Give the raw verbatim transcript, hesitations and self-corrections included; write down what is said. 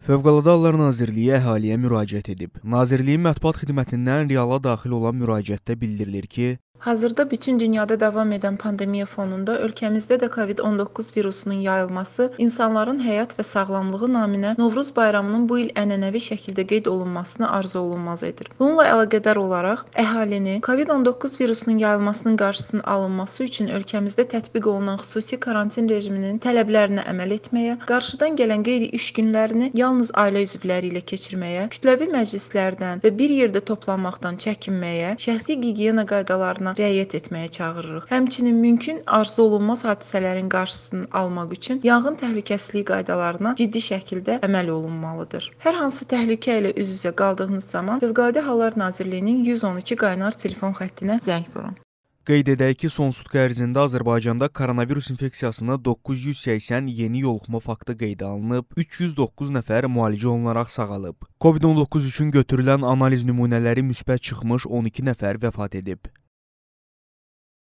Fövqəladə Hallar Nazirliyi əhaliyə müraciət edib. Nazirliyin mətbuat xidmətindən reala daxil olan müraciətdə bildirilir ki, Hazırda bütün dünyada davam edən pandemiya fonunda ölkəmizdə də kovid on doqquz virusunun yayılması insanların həyat və sağlamlığı naminə Novruz bayramının bu il ənənəvi şəkildə qeyd olunmasını arzu olunmaz edir. Bununla əlaqədar olaraq əhalini kovid on doqquz virusunun yayılmasının qarşısının alınması üçün ölkəmizdə tətbiq olunan xüsusi karantin rejiminin tələblərinə əməl etməyə, qarşıdan gələn qeyri-iş günlərini yalnız ailə üzvləri ilə keçirməyə, kütləvi məclislərdən və bir yerdə toplanmaqdan çəkinməyə, şəxsi gigiyena qaydalarına riayət etməyə çağırırıq. Həmçinin mümkün arzu olunmaz hadisələrin qarşısını almaq üçün yanğın təhlükəsizliyi qaydalarına ciddi şəkildə əməl olunmalıdır. Hər hansı təhlükə ilə üz-üzə qaldığınız zaman Fövqəladə Hallar Nazirliyinin yüz on iki qaynar telefon xəttinə zəng vurun. Qeyd edək ki, son sutka ərzində Azərbaycanda koronavirus infeksiyasına doqquz yüz səksən yeni yoluxma faktı qeydə alınıb, üç yüz doqquz nəfər müalicə olunaraq sağalıb. kovid on doqquz üçün götürülən analiz nümunələri müsbət çıxmış on iki nəfər vəfat edib.